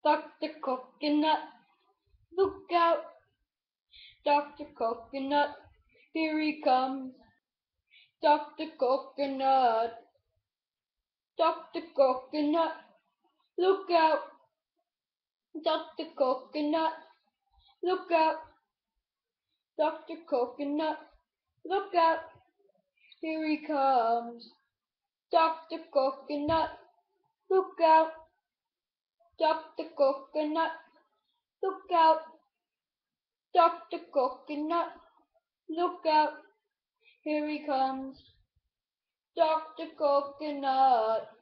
Dr. Coconut, look out, Dr. Coconut, here he comes. Dr. Coconut, Dr. Coconut, look out, Dr. Coconut, look out, Dr. Coconut, look out, here he comes. Dr. Coconut, look out, Dr. Coconut, look out, Dr. Coconut, look out, here he comes. Dr. Coconut.